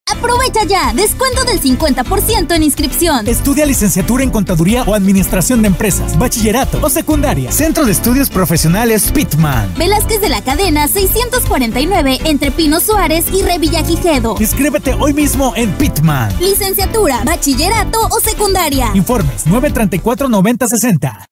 Aprovecha ya, descuento del 50% en inscripción. Estudia licenciatura en Contaduría o Administración de Empresas, bachillerato o secundaria. Centro de Estudios Profesionales Pitman. Velázquez de la Cadena 649 entre Pino Suárez y Revillagigedo. Inscríbete hoy mismo en Pitman. Licenciatura, bachillerato o secundaria. Informes 934-9060.